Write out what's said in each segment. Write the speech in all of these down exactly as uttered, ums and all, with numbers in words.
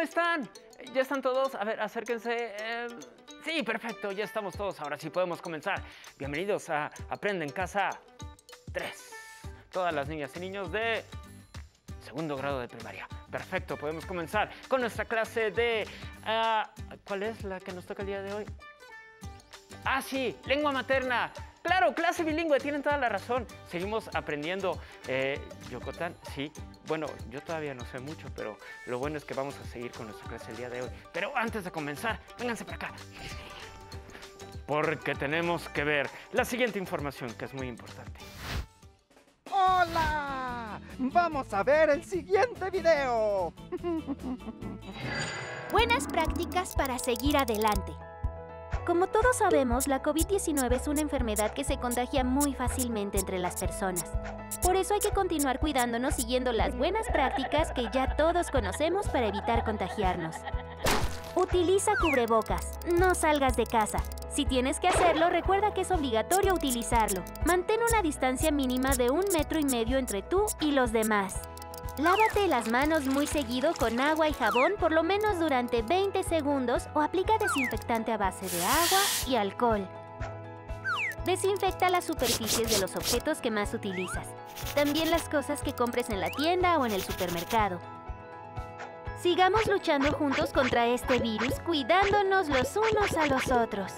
están? ¿Ya están todos? A ver, acérquense. Eh, sí, perfecto, ya estamos todos. Ahora sí podemos comenzar. Bienvenidos a Aprende en Casa tres. Todas las niñas y niños de segundo grado de primaria. Perfecto, podemos comenzar con nuestra clase de... Uh, ¿Cuál es la que nos toca el día de hoy? Ah, sí, lengua materna. Claro, clase bilingüe, tienen toda la razón. Seguimos aprendiendo eh, Yokotán, sí. Bueno, yo todavía no sé mucho, pero lo bueno es que vamos a seguir con nuestra clase el día de hoy. Pero antes de comenzar, vénganse para acá. Porque tenemos que ver la siguiente información, que es muy importante. ¡Hola! ¡Vamos a ver el siguiente video! Buenas prácticas para seguir adelante. Como todos sabemos, la COVID diecinueve es una enfermedad que se contagia muy fácilmente entre las personas. Por eso hay que continuar cuidándonos siguiendo las buenas prácticas que ya todos conocemos para evitar contagiarnos. Utiliza cubrebocas. No salgas de casa. Si tienes que hacerlo, recuerda que es obligatorio utilizarlo. Mantén una distancia mínima de un metro y medio entre tú y los demás. Lávate las manos muy seguido con agua y jabón por lo menos durante veinte segundos o aplica desinfectante a base de agua y alcohol. Desinfecta las superficies de los objetos que más utilizas. También las cosas que compres en la tienda o en el supermercado. Sigamos luchando juntos contra este virus, cuidándonos los unos a los otros.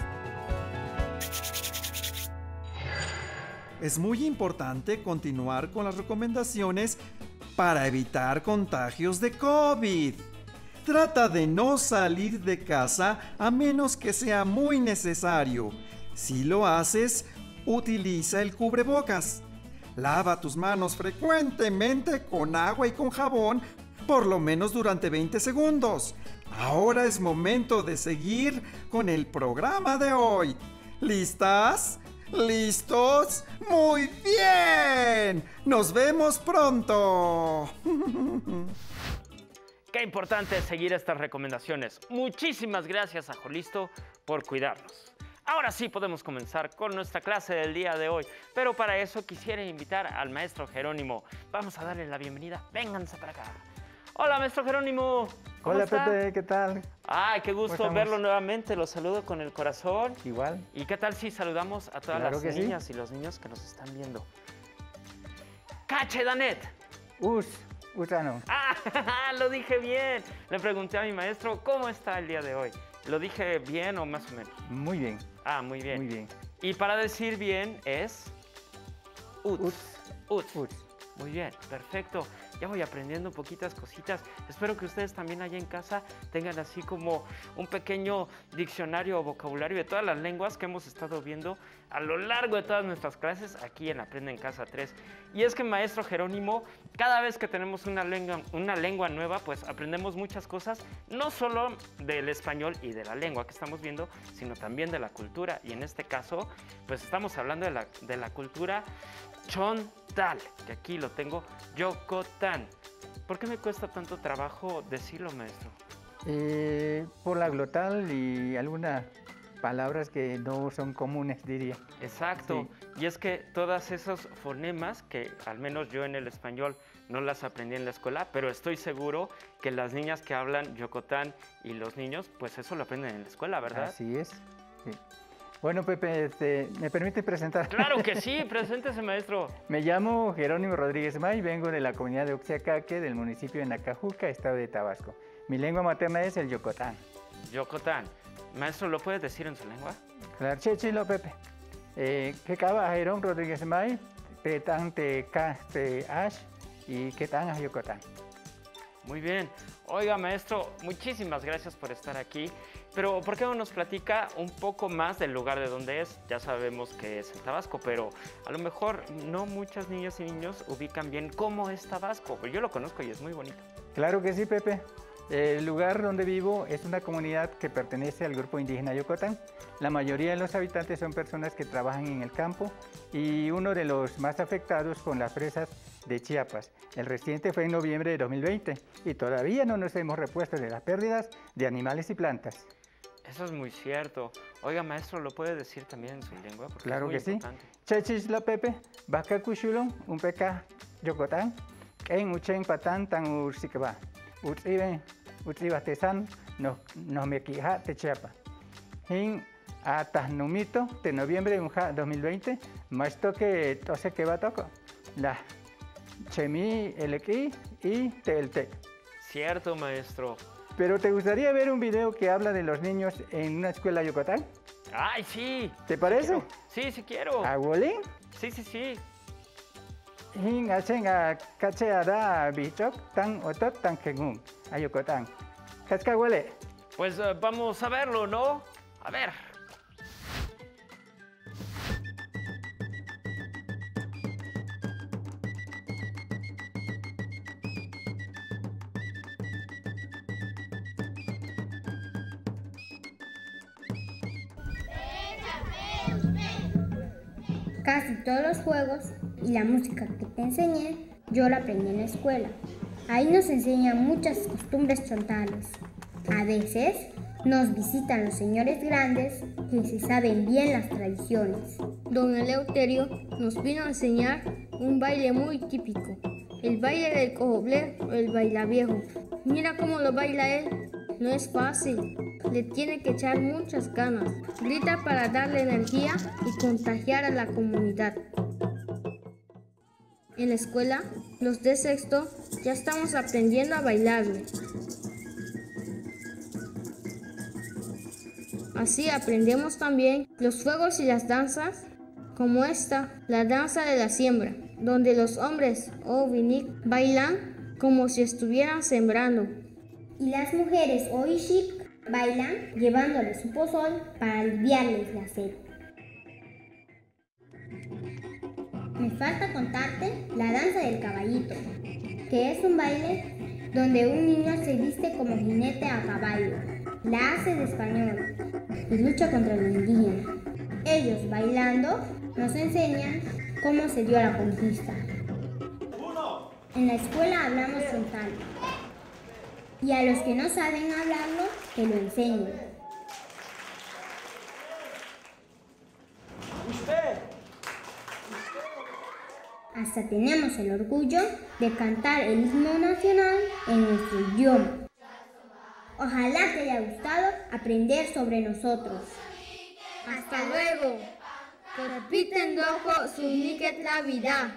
Es muy importante continuar con las recomendaciones para evitar contagios de COVID. Trata de no salir de casa a menos que sea muy necesario. Si lo haces, utiliza el cubrebocas. Lava tus manos frecuentemente con agua y con jabón, por lo menos durante veinte segundos. Ahora es momento de seguir con el programa de hoy. ¿Listas? ¿Listos? ¡Muy bien! ¡Nos vemos pronto! Qué importante es seguir estas recomendaciones. Muchísimas gracias a Jolisto por cuidarnos. Ahora sí podemos comenzar con nuestra clase del día de hoy, pero para eso quisiera invitar al maestro Jerónimo. Vamos a darle la bienvenida. Vénganse para acá. Hola, maestro Jerónimo. ¿Cómo Hola, está? Pepe, ¿qué tal? Ay, qué gusto verlo nuevamente. Los saludo con el corazón. Igual. ¿Y qué tal si saludamos a todas Claro las que niñas sí. y los niños que nos están viendo? ¡Cache, Danet! Us, Usano. ¡Ah! Lo dije bien. Le pregunté a mi maestro cómo está el día de hoy. ¿Lo dije bien o más o menos? Muy bien. Ah, muy bien. Muy bien. Y para decir bien es... Uts. Uts. Uts. Uts. Muy bien, perfecto. Ya voy aprendiendo poquitas cositas. Espero que ustedes también allá en casa tengan así como un pequeño diccionario o vocabulario de todas las lenguas que hemos estado viendo a lo largo de todas nuestras clases aquí en Aprende en Casa tres. Y es que, maestro Jerónimo, cada vez que tenemos una lengua, una lengua nueva, pues aprendemos muchas cosas, no solo del español y de la lengua que estamos viendo, sino también de la cultura. Y en este caso, pues estamos hablando de la, de la cultura Chontal, que aquí lo tengo, Yokotán. ¿Por qué me cuesta tanto trabajo decirlo, maestro? Eh, por la glotal y algunas palabras que no son comunes, diría. Exacto. Sí. Y es que todas esos fonemas, que al menos yo en el español no las aprendí en la escuela, pero estoy seguro que las niñas que hablan Yokotán y los niños, pues eso lo aprenden en la escuela, ¿verdad? Así es. Sí. Bueno, Pepe, este, ¿me permite presentar? Claro que sí, preséntese, maestro. Me llamo Jerónimo Rodríguez May, vengo de la comunidad de Oxiacaque, del municipio de Nacajuca, estado de Tabasco. Mi lengua materna es el Yokotán. Yokotán. Maestro, ¿lo puedes decir en su lengua? Claro, chechilo, Pepe. Eh, que caba Jerón Rodríguez May, te tan te ca te ash y que tan a Yokotán. Muy bien. Oiga, maestro, muchísimas gracias por estar aquí. Pero, ¿por qué no nos platica un poco más del lugar de donde es? Ya sabemos que es en Tabasco, pero a lo mejor no muchas niñas y niños ubican bien cómo es Tabasco. Yo lo conozco y es muy bonito. Claro que sí, Pepe. El lugar donde vivo es una comunidad que pertenece al grupo indígena Yokotán. La mayoría de los habitantes son personas que trabajan en el campo y uno de los más afectados con las fresas de Chiapas. El reciente fue en noviembre de dos mil veinte y todavía no nos hemos repuesto de las pérdidas de animales y plantas. Eso es muy cierto. Oiga, maestro, ¿lo puede decir también en su lengua? Porque claro es muy que importante. Sí. Chachisla Pepe, Baca Cuchulón, un peca Yokotán, en Uchen Patán, tan Ursikaba. Ursiben, utzibatesan no no me quija te chapa. En hasta numito de noviembre de dos mil veinte, más toque entonces que va a tocar la chemi el equi y teltec. Cierto, maestro. Pero ¿te gustaría ver un video que habla de los niños en una escuela de Yucatán? ¡Ay, sí! ¿Te parece? Sí, sí quiero. ¿Aguolín? Sí, sí, sí. Hin hacen a cacheada bichok tan otot tan kengun a Yucatán. ¿Cascahuele? Pues uh, vamos a verlo, ¿no? A ver. Casi todos los juegos y la música que te enseñé, yo la aprendí en la escuela. Ahí nos enseñan muchas costumbres chontales. A veces nos visitan los señores grandes que se saben bien las tradiciones. Don Eleuterio nos vino a enseñar un baile muy típico, el baile del cojoble o el bailaviejo. Mira cómo lo baila él, no es fácil, le tiene que echar muchas ganas. Grita para darle energía y contagiar a la comunidad. En la escuela, los de sexto ya estamos aprendiendo a bailarle. Así aprendemos también los juegos y las danzas, como esta, la danza de la siembra, donde los hombres o vinik bailan como si estuvieran sembrando. Y las mujeres o ishik bailan llevándoles su pozol para aliviarles la sed. Me falta contarte la danza del caballito, que es un baile donde un niño se viste como jinete a caballo, la hace de español y lucha contra los indígenas. Ellos bailando nos enseñan cómo se dio la conquista. En la escuela hablamos chontal y a los que no saben hablarlo, que lo enseñen. Hasta tenemos el orgullo de cantar el himno nacional en nuestro idioma. Ojalá te haya gustado aprender sobre nosotros. ¡Hasta luego! Repiten dojo su niket la vida.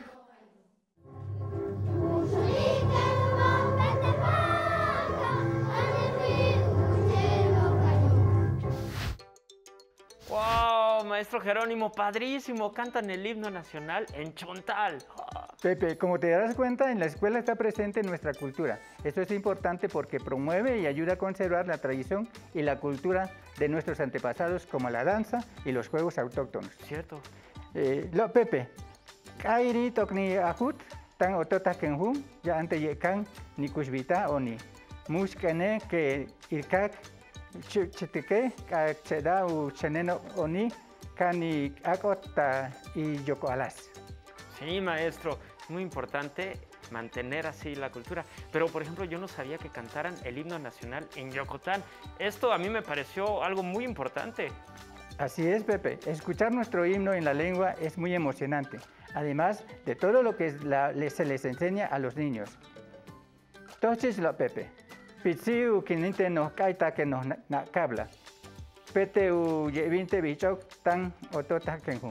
¡Wow! Maestro Jerónimo, padrísimo. Cantan el himno nacional en chontal. Pepe, como te darás cuenta, en la escuela está presente nuestra cultura. Esto es importante porque promueve y ayuda a conservar la tradición y la cultura de nuestros antepasados, como la danza y los juegos autóctonos. Cierto. Eh, lo, Pepe, kairi tokni akut, tan otota kenhum, ya ante yekan ni kushbita o ni. Muskene que irkak chitike, cheda u cheneno oni, kani akota y yokoalas. Sí, maestro, es muy importante mantener así la cultura. Pero, por ejemplo, yo no sabía que cantaran el himno nacional en Yucatán. Esto a mí me pareció algo muy importante. Así es, Pepe. Escuchar nuestro himno en la lengua es muy emocionante, además de todo lo que la, se les enseña a los niños. Entonces, lo Pepe, pitsiu kininte nos kaita que nos nakabla, pete u yevinte bichok tan otota kenhum.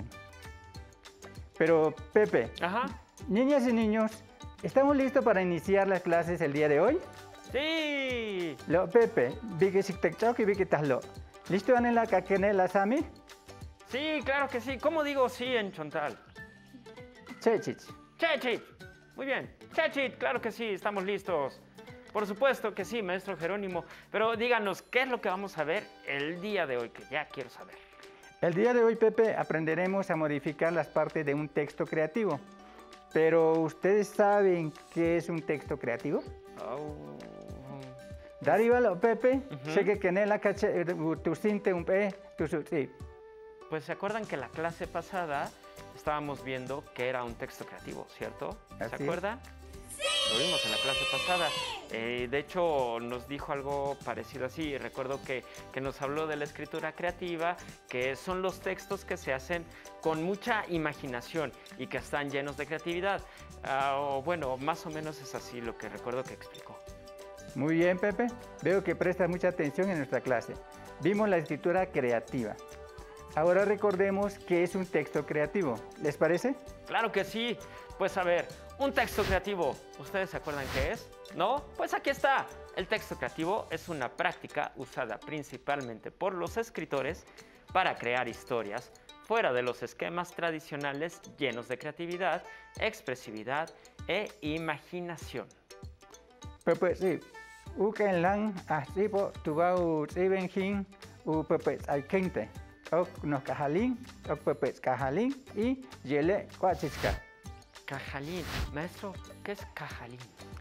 Pero, Pepe, Ajá. Niñas y niños, ¿estamos listos para iniciar las clases el día de hoy? ¡Sí! Lo, Pepe, vike siktekchok y vike taslo. ¿Listo, Anela, kakenela sami? Sí, claro que sí. ¿Cómo digo sí en chontal? Chechich. ¡Chechit! Muy bien. ¡Chechit! Claro que sí, estamos listos. Por supuesto que sí, maestro Jerónimo. Pero díganos, ¿qué es lo que vamos a ver el día de hoy? Que ya quiero saber. El día de hoy, Pepe, aprenderemos a modificar las partes de un texto creativo. Pero, ¿ustedes saben qué es un texto creativo? Oh. Darívalo, Pepe, Ujú. sé que kenela cache tu sinte un pe, tu sí. Pues se acuerdan que la clase pasada estábamos viendo que era un texto creativo, ¿cierto? ¿Se Así es. acuerdan? ¡Sí! Lo vimos en la clase pasada. Eh, de hecho, nos dijo algo parecido así. Recuerdo que, que nos habló de la escritura creativa, que son los textos que se hacen con mucha imaginación y que están llenos de creatividad. Ah, o bueno, más o menos es así lo que recuerdo que explicó. Muy bien, Pepe. Veo que prestas mucha atención en nuestra clase. Vimos la escritura creativa. Ahora recordemos qué es un texto creativo. ¿Les parece? Claro que sí. Pues a ver, un texto creativo, ¿ustedes se acuerdan qué es? ¿No? Pues aquí está. El texto creativo es una práctica usada principalmente por los escritores para crear historias fuera de los esquemas tradicionales llenos de creatividad, expresividad e imaginación. Pepe, sí. Uken lang asipo tubau tsiben hin u pepe aikente. Ok nos cajalín, ok pepe cajalín y yele cuachiska. Cajalín. Maestro, ¿qué es cajalín?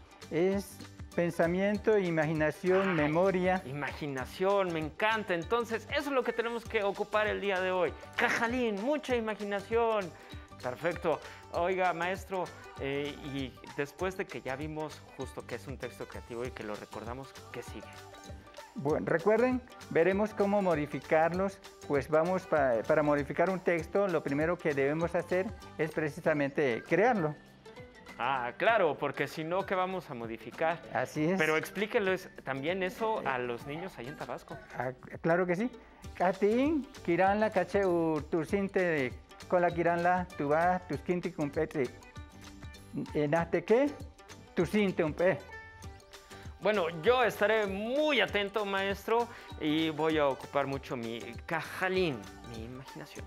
Es pensamiento, imaginación, Ay, memoria. Imaginación, me encanta. Entonces, eso es lo que tenemos que ocupar el día de hoy. Cajalín, mucha imaginación. Perfecto. Oiga, maestro, eh, y después de que ya vimos justo qué es un texto creativo y que lo recordamos, ¿qué sigue? Bueno, recuerden, veremos cómo modificarlos. Pues vamos, para, para modificar un texto, lo primero que debemos hacer es precisamente crearlo. Ah, claro, porque si no, ¿qué vamos a modificar? Así es. Pero explíquenles también eso a los niños ahí en Tabasco. Ah, claro que sí. Katin, kiranla cache u tursinte con la kiranla tuba tuskinti cumpetri. Naste que tursinte un pe. Bueno, yo estaré muy atento, maestro, y voy a ocupar mucho mi cajalín, mi imaginación.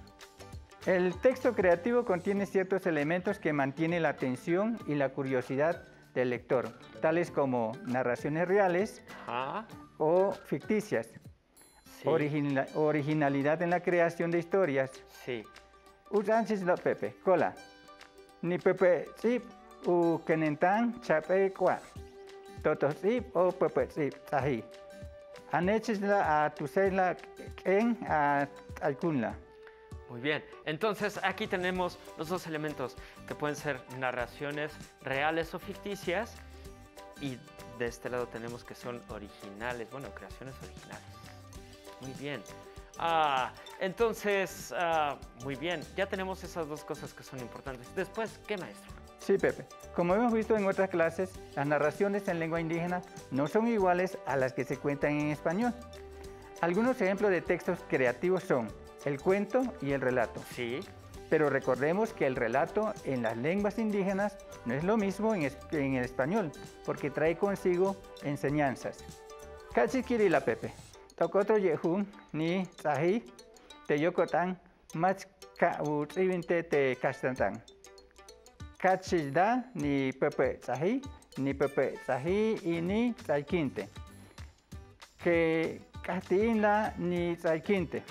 El texto creativo contiene ciertos elementos que mantienen la atención y la curiosidad del lector, tales como narraciones reales Ajá. o ficticias, Sí. Origina- originalidad en la creación de historias. Sí. Usanchis lo pepe, cola. Ni pepe sip u kenentan chape kwa. Toto sip o pepe sip sahi. Anechis-la a tusela en a alcunla. Muy bien, entonces aquí tenemos los dos elementos que pueden ser narraciones reales o ficticias y de este lado tenemos que son originales, bueno, creaciones originales. Muy bien. Ah, entonces, ah, muy bien, ya tenemos esas dos cosas que son importantes. Después, ¿qué, maestro? Sí, Pepe. Como hemos visto en otras clases, las narraciones en lengua indígena no son iguales a las que se cuentan en español. Algunos ejemplos de textos creativos son el cuento y el relato. Sí. Pero recordemos que el relato en las lenguas indígenas no es lo mismo en, es en el español, porque trae consigo enseñanzas. Kachikiri la Pepe. Tokotro yehun ni sahi te yokotan mach ka utrivinte te kastantan. Kachida ni Pepe sahi ni Pepe sahi y ni saikinte. Que kastinla ni saikinte.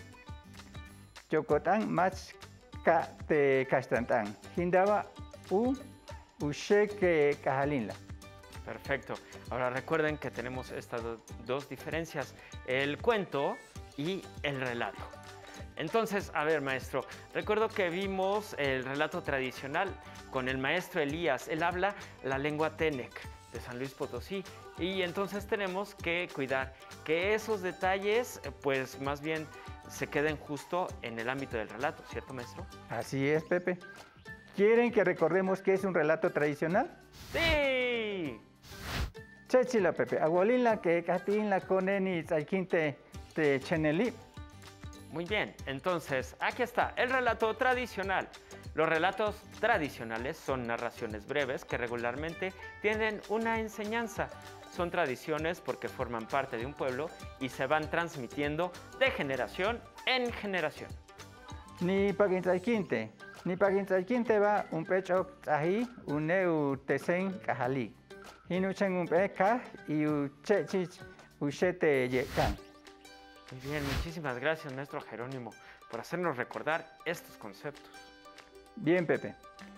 Yokotan mach ka te kastantan. Hindaba u usheke kajalinla. Perfecto. Ahora recuerden que tenemos estas do- dos diferencias, el cuento y el relato. Entonces, a ver, maestro, recuerdo que vimos el relato tradicional con el maestro Elías. Él habla la lengua Tenec de San Luis Potosí y entonces tenemos que cuidar que esos detalles, eh, pues más bien se queden justo en el ámbito del relato, ¿cierto, maestro? Así es, Pepe. ¿Quieren que recordemos qué es un relato tradicional? ¡Sí! Chechila, Pepe. Agualila que castinla coneni saikinte te cheneli. Muy bien, entonces aquí está el relato tradicional. Los relatos tradicionales son narraciones breves que regularmente tienen una enseñanza. Son tradiciones porque forman parte de un pueblo y se van transmitiendo de generación en generación. Ni pagin saikinte. Ni pagin saikinte va un pecho sahi uneu tesen kahali. Hinuchen un peca y u chechich ushete yekan. Muy bien, muchísimas gracias, maestro Jerónimo, por hacernos recordar estos conceptos. Bien, Pepe.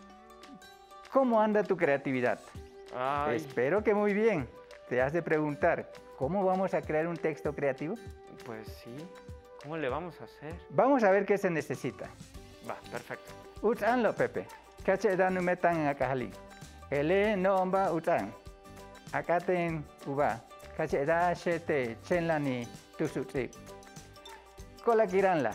¿Cómo anda tu creatividad? Ay, Espero que muy bien. Te has de preguntar, ¿cómo vamos a crear un texto creativo? pues sí, ¿cómo le vamos a hacer? Vamos a ver qué se necesita. Va, perfecto. Utanlo, Pepe. Cache danu metan en akahali. Ele no omba utan. Akaten uba. Cache da shete chenlani tusutri. Kola kiranla.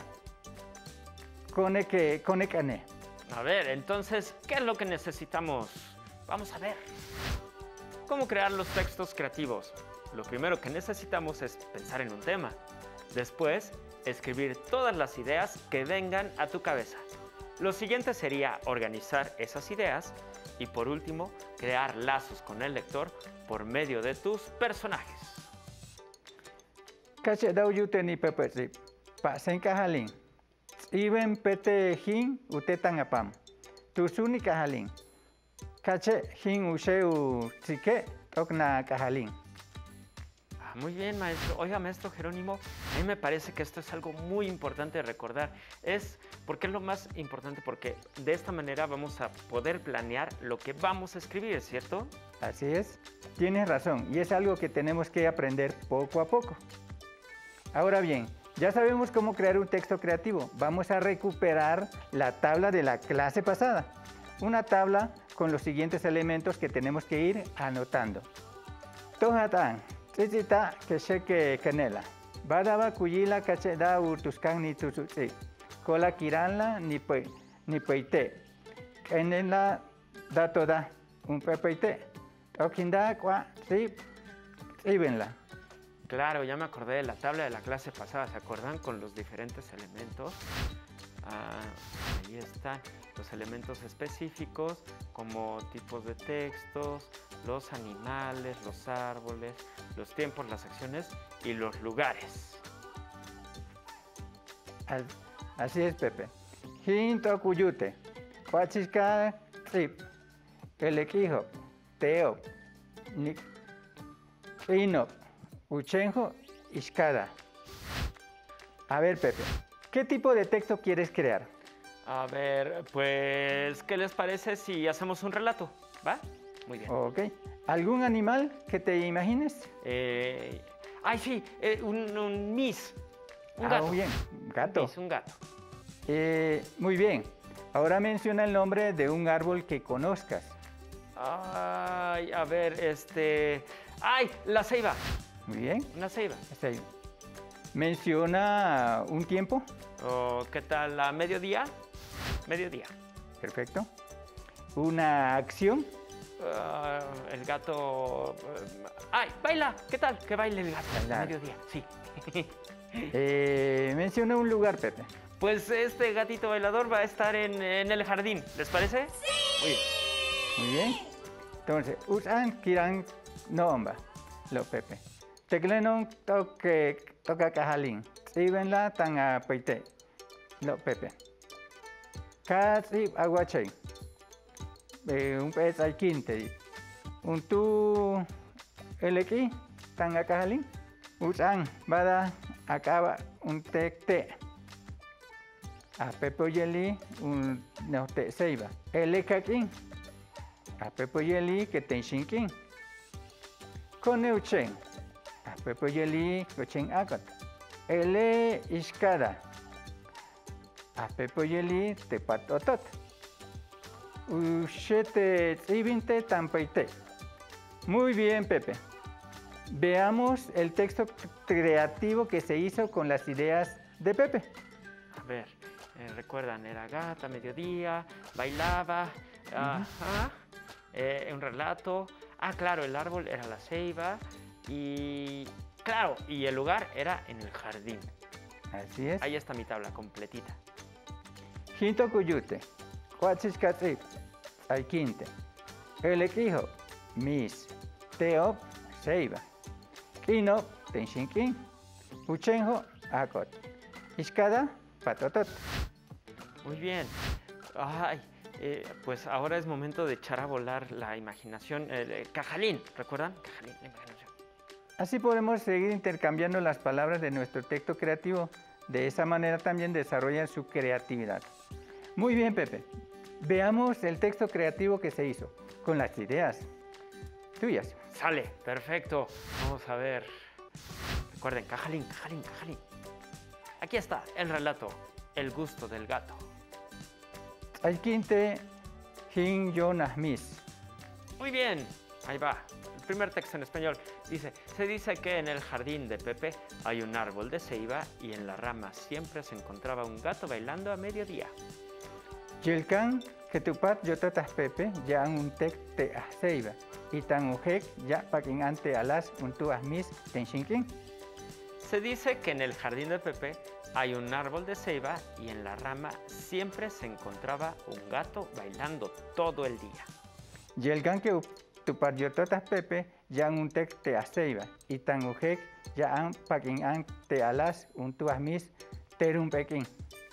Koneke konekane. A ver, entonces, ¿qué es lo que necesitamos? Vamos a ver. ¿Cómo crear los textos creativos? lo primero que necesitamos es pensar en un tema. Después, escribir todas las ideas que vengan a tu cabeza. Lo siguiente sería organizar esas ideas y por último, crear lazos con el lector por medio de tus personajes. Cache dau yute ni pepe pa senkahalin. Iben pete hin utetan apam. Tusuni kahalin. Cache hin useu tzike tokna kahalin. Muy bien, maestro. Oiga, maestro Jerónimo, a mí me parece que esto es algo muy importante de recordar. Es porque es lo más importante, porque de esta manera vamos a poder planear lo que vamos a escribir, ¿cierto? Así es. Tienes razón, y es algo que tenemos que aprender poco a poco. Ahora bien, ya sabemos cómo crear un texto creativo. Vamos a recuperar la tabla de la clase pasada. Una tabla con los siguientes elementos que tenemos que ir anotando. Tojatan. Tzitzita kesheke canela. Badaba kuyila kacheda urtuskan ni tusutsi. Kola kiranla ni pe ni peite. Canela da toda un pepeite. Tokinda kwa trip tribenla. Claro, ya me acordé de la tabla de la clase pasada, ¿se acuerdan? Con los diferentes elementos. Ah, ahí están los elementos específicos como tipos de textos, los animales, los árboles, los tiempos, las acciones y los lugares. Así es, Pepe. Hinto kuyute, huachiska trip, elequijo, teo, ino, uchenjo, ishkada. A ver, Pepe, ¿qué tipo de texto quieres crear? A ver, pues, ¿qué les parece si hacemos un relato? ¿Va? Muy bien. Ok. ¿Algún animal que te imagines? Eh, ay, sí, eh, un, un mis. Un ah, gato. Muy bien, gato. Un mis, un gato. Eh, muy bien. Ahora menciona el nombre de un árbol que conozcas. Ay, a ver, este... ¡Ay! La ceiba. Muy bien. Una ceiba. Ceiba. Menciona un tiempo. ¿O qué tal? ¿A mediodía? Mediodía. Perfecto. Una acción. Uh, el gato... uh, ¡Ay! ¡Baila! ¿Qué tal? Que baile el gato. Bailar. A mediodía, sí. eh, menciona un lugar, Pepe. Pues este gatito bailador va a estar en, en el jardín. ¿Les parece? ¡Sí! Muy bien. Muy bien. Entonces, usan kiran nomba. Lo Pepe. Teclenon toque toca cajalín. Ibenla tan a peite. Lo Pepe. Casi aguache. Eh, un pez al quinte. Un tu elequi tan a cajalín. Usan bada acaba un te te. A Pepe Yeli un no te seiba. Elecaquín. A Pepe Yeli que te shinkin. Coneuchen. A Pepe Yeli cochen agat. Ele iskada. A Pepe Yeli te patotot. Ushete tzibinte tampeite. Muy bien, Pepe. Veamos el texto creativo que se hizo con las ideas de Pepe. A ver, eh, recuerdan, era gata, mediodía, bailaba, uh-huh. Ajá, eh, un relato. Ah, claro, el árbol era la ceiba y, claro, y el lugar era en el jardín. Así es. Ahí está mi tabla completita. Hinto kuyute, huachiskatrip, alquinte, elequijo, mis, teop, ceiba, kino, tenshinkin, uchenjo, akot, iskada, patotot. Muy bien. Ay, eh, pues ahora es momento de echar a volar la imaginación. Eh, cajalín, ¿recuerdan? Cajalín, la imaginación. Así podemos seguir intercambiando las palabras de nuestro texto creativo. De esa manera también desarrollan su creatividad. Muy bien, Pepe. Veamos el texto creativo que se hizo con las ideas tuyas. Sale, perfecto. Vamos a ver. Recuerden, cajalín, cajalín, cajalín. Aquí está el relato, El gusto del gato. Alquinte hin mis. Muy bien, ahí va. El primer texto en español dice, se dice que en el jardín de Pepe hay un árbol de ceiba y en la rama siempre se encontraba un gato bailando a mediodía. Yelkan que tu pat yo totas pepe ya un tec te aseiba y tan ujek ya paquin ante alas un tu asmis tenchinkin. Se dice que en el jardín de Pepe hay un árbol de ceiba y en la rama siempre se encontraba un gato bailando todo el día. Y el gan que tu pat yo totas pepe ya un tec te aseiba y tan ujek ya an paquin ante alas un tu asmis terum pequín.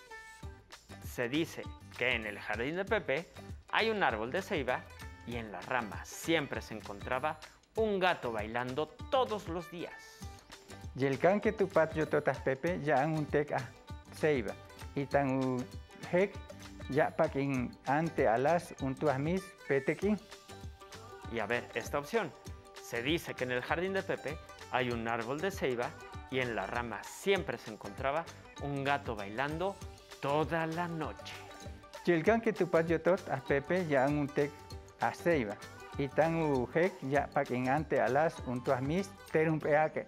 Se dice que en el jardín de Pepe hay un árbol de ceiba y en la rama siempre se encontraba un gato bailando todos los días. Y el can que tu pat yo totas pepe ya un tec a ceiba y tan u hek ya paquin ante alas un tu asmis petequín. Y a ver, esta opción. Se dice que en el jardín de Pepe hay un árbol de ceiba y en la rama siempre se encontraba un gato bailando toda la noche. Y el can que tu pat yo totas pepe ya un tec a ceiba y tan u hek ya paquin ante alas un tu asmis terum peaque.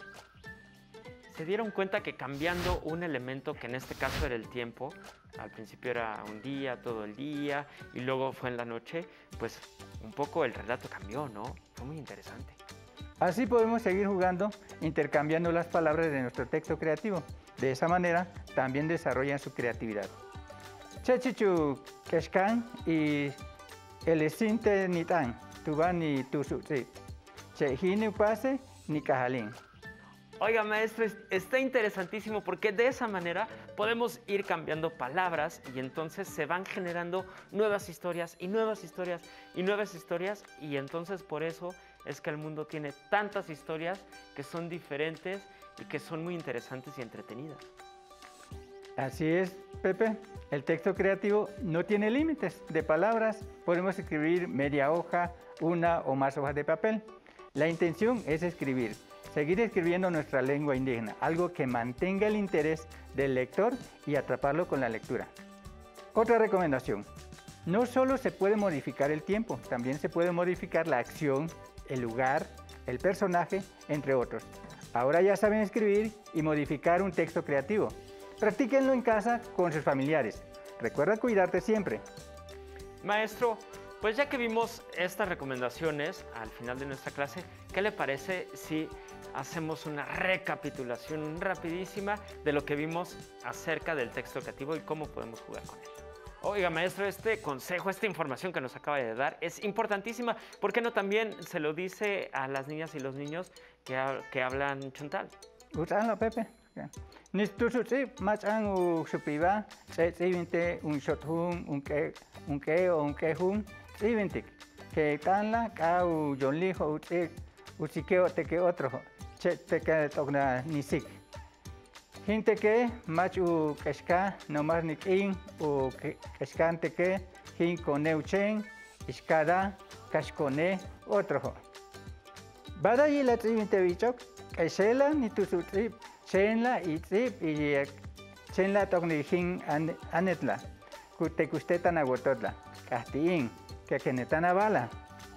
Se dieron cuenta que cambiando un elemento, que en este caso era el tiempo, al principio era un día, todo el día, y luego fue en la noche, pues un poco el relato cambió, ¿no? Fue muy interesante. Así podemos seguir jugando, intercambiando las palabras de nuestro texto creativo. De esa manera, también desarrollan su creatividad. Chechichu keshkan y el esinte nitan, tuban ni tusuzi, chehini pase ni cajalín. Oiga, maestro, está interesantísimo porque de esa manera podemos ir cambiando palabras y entonces se van generando nuevas historias y nuevas historias y nuevas historias y entonces por eso es que el mundo tiene tantas historias que son diferentes y que son muy interesantes y entretenidas. Así es, Pepe. El texto creativo no tiene límites de palabras. Podemos escribir media hoja, una o más hojas de papel. La intención es escribir. Seguir escribiendo nuestra lengua indígena, algo que mantenga el interés del lector y atraparlo con la lectura. Otra recomendación, no solo se puede modificar el tiempo, también se puede modificar la acción, el lugar, el personaje, entre otros. Ahora ya saben escribir y modificar un texto creativo. Practíquenlo en casa con sus familiares. Recuerda cuidarte siempre. Maestro, pues ya que vimos estas recomendaciones al final de nuestra clase, ¿qué le parece si hacemos una recapitulación rapidísima de lo que vimos acerca del texto creativo y cómo podemos jugar con él? Oiga, maestro, este consejo, esta información que nos acaba de dar es importantísima. ¿Por qué no también se lo dice a las niñas y los niños que, ha que hablan chontal? Usanlo, Pepe. Ni tu suci machan u supiba, se vinte un shothun, un que un que o un que hun, vintik. Que tanla ka u jonlijo u usikeo te que otro, che te que togna nisik. Gente que machu keshka no más ni king o keshkante que hin koneuchen iskada kashkone otro. Bada y la trivinte bichok, keshela ni tu suci chenla y trip y chenla togni hin anetla. Kute kusteta agototla. Castiin que kenetana bala.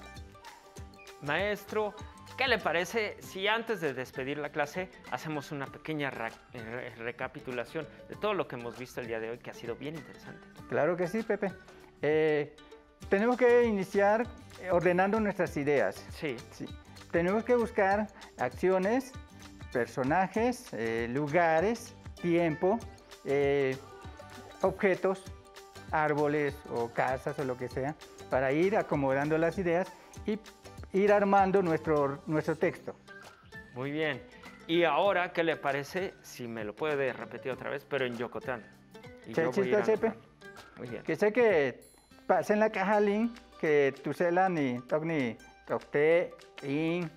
Maestro, ¿qué le parece si antes de despedir la clase hacemos una pequeña re re recapitulación de todo lo que hemos visto el día de hoy, que ha sido bien interesante? Claro que sí, Pepe. Eh, tenemos que iniciar ordenando nuestras ideas. Sí. sí. Tenemos que buscar acciones, personajes, eh, lugares, tiempo, eh, objetos, árboles o casas o lo que sea, para ir acomodando las ideas y ir armando nuestro, nuestro texto. Muy bien. Y ahora, ¿qué le parece si me lo puede repetir otra vez, pero en Yocotán? Y ¿Qué chiste, Chepe? Muy bien. Que sé que pasa en la caja link que tu cela ni togni tocte in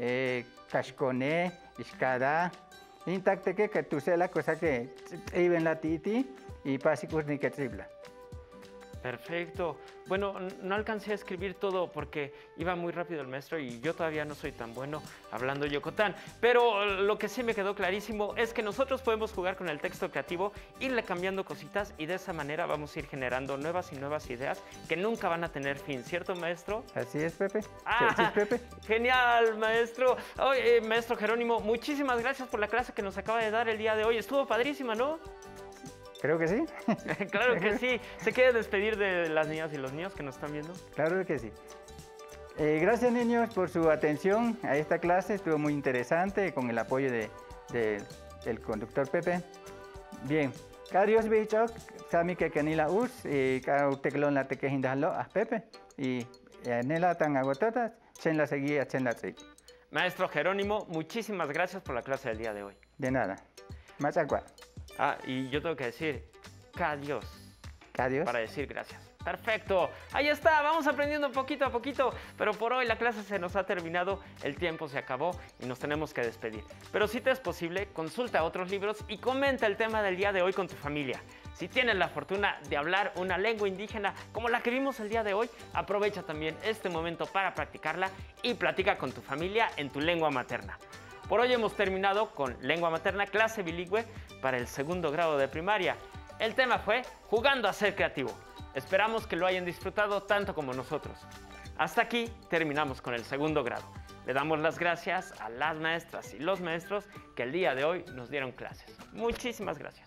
kashkone iskada intacte que que tu cela cosa que iben la titi y pasicus ni que tribla. Perfecto. Bueno, no alcancé a escribir todo porque iba muy rápido el maestro y yo todavía no soy tan bueno hablando yocotán. Pero lo que sí me quedó clarísimo es que nosotros podemos jugar con el texto creativo, irle cambiando cositas y de esa manera vamos a ir generando nuevas y nuevas ideas que nunca van a tener fin, ¿cierto, maestro? Así es, Pepe. Ah, ¿Sí, Pepe? Genial, maestro. Oye, eh, maestro Jerónimo, muchísimas gracias por la clase que nos acaba de dar el día de hoy. Estuvo padrísima, ¿no? Creo que sí. Claro que sí. ¿Se quiere despedir de las niñas y los niños que nos están viendo? Claro que sí. Eh, gracias, niños, por su atención a esta clase. Estuvo muy interesante con el apoyo de, de, del conductor Pepe. Bien. Carios bichok, sami que canila us, y cau teclón la teque hindalo a Pepe. Y nela tan agotadas, chen la seguía, chen la seguía. Maestro Jerónimo, muchísimas gracias por la clase del día de hoy. De nada. Más agua. Ah, y yo tengo que decir, adiós. Adiós. Para decir gracias. Perfecto, ahí está, vamos aprendiendo poquito a poquito, pero por hoy la clase se nos ha terminado, el tiempo se acabó y nos tenemos que despedir. Pero si te es posible, consulta otros libros y comenta el tema del día de hoy con tu familia. Si tienes la fortuna de hablar una lengua indígena como la que vimos el día de hoy, aprovecha también este momento para practicarla y platica con tu familia en tu lengua materna. Por hoy hemos terminado con Lengua Materna, clase bilingüe para el segundo grado de primaria. El tema fue Jugando a ser creativo. Esperamos que lo hayan disfrutado tanto como nosotros. Hasta aquí terminamos con el segundo grado. Le damos las gracias a las maestras y los maestros que el día de hoy nos dieron clases. Muchísimas gracias.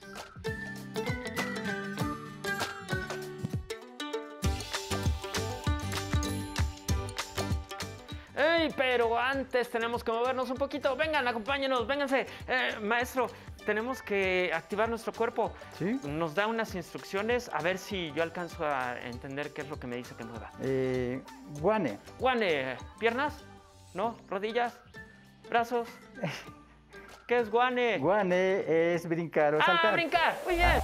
¡Ey! Pero antes tenemos que movernos un poquito. Vengan, acompáñenos, vénganse. Eh, maestro, tenemos que activar nuestro cuerpo. ¿Sí? Nos da unas instrucciones, a ver si yo alcanzo a entender qué es lo que me dice que mueva. Eh, guane. Guane, ¿piernas? ¿No? ¿Rodillas? ¿Brazos? ¿Qué es guane? Guane es brincar o ¡Ah, saltar. brincar! ¡Muy bien!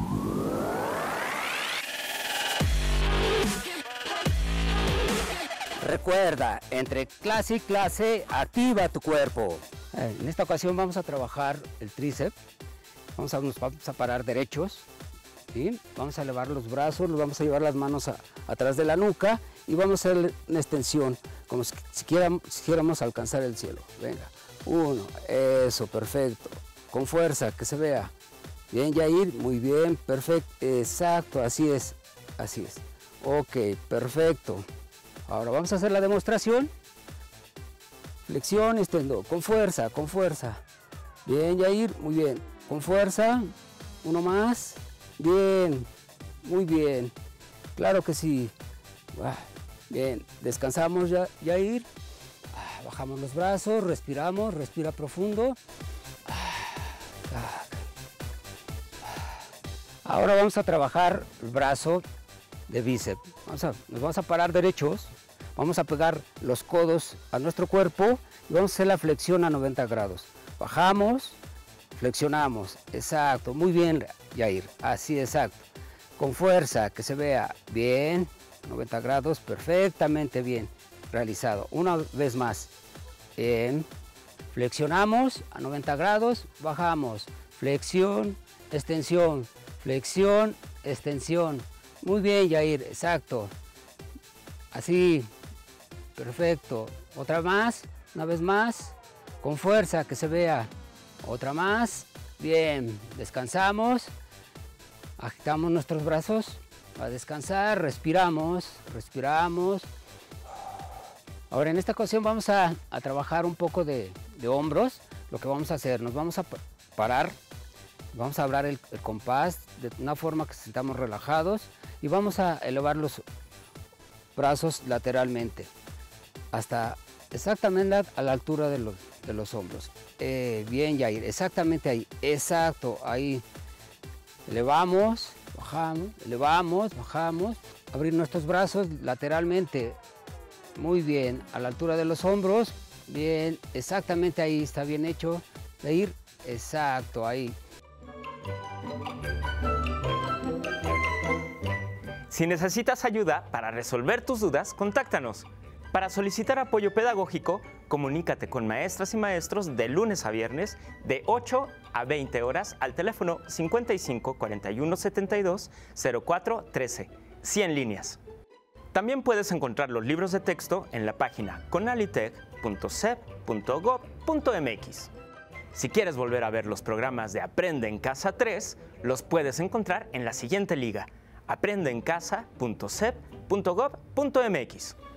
Recuerda, entre clase y clase, activa tu cuerpo. En esta ocasión vamos a trabajar el tríceps. Vamos a, nos vamos a parar derechos. ¿Sí? Vamos a elevar los brazos, nos vamos a llevar las manos a, atrás de la nuca y vamos a hacer una extensión, como si, si, quiéramos, si quisiéramos alcanzar el cielo. Venga, uno, eso, perfecto. Con fuerza, que se vea. Bien, Yair, muy bien, perfecto, exacto, así es, así es. Ok, perfecto. Ahora vamos a hacer la demostración. Flexión, extendo, con fuerza, con fuerza. Bien, Yair, muy bien. Con fuerza, uno más. Bien, muy bien. Claro que sí. Bien, descansamos, ya, Yair. Bajamos los brazos, respiramos, respira profundo. Ahora vamos a trabajar el brazo de bíceps. Vamos a, nos vamos a parar derechos, vamos a pegar los codos a nuestro cuerpo y vamos a hacer la flexión a noventa grados. Bajamos, flexionamos, exacto, muy bien, Yair, así, exacto. Con fuerza, que se vea bien, noventa grados, perfectamente bien realizado. Una vez más, bien, flexionamos a noventa grados, bajamos, flexión, extensión, flexión, extensión. Muy bien, Yair, exacto. Así, perfecto. Otra más, una vez más, con fuerza, que se vea. Otra más, bien, descansamos, agitamos nuestros brazos a descansar, respiramos, respiramos. Ahora en esta ocasión vamos a, a trabajar un poco de, de hombros. Lo que vamos a hacer, nos vamos a parar, vamos a hablar el, el compás de una forma que sintamos relajados y vamos a elevar los brazos lateralmente hasta exactamente a la altura de los, de los hombros. Eh, bien, Yair, exactamente ahí, exacto, ahí. Elevamos, bajamos, elevamos, bajamos. Abrir nuestros brazos lateralmente. Muy bien, a la altura de los hombros. Bien, exactamente ahí, está bien hecho. Yair, exacto, ahí. Si necesitas ayuda para resolver tus dudas, contáctanos. Para solicitar apoyo pedagógico, comunícate con maestras y maestros de lunes a viernes de ocho a veinte horas al teléfono cincuenta y cinco, cuarenta y uno, setenta y dos, cero cuatro, trece, cien líneas. También puedes encontrar los libros de texto en la página conalitec punto sep punto gob punto mx. Si quieres volver a ver los programas de Aprende en Casa tres, los puedes encontrar en la siguiente liga, aprende en casa punto sep punto gob punto mx.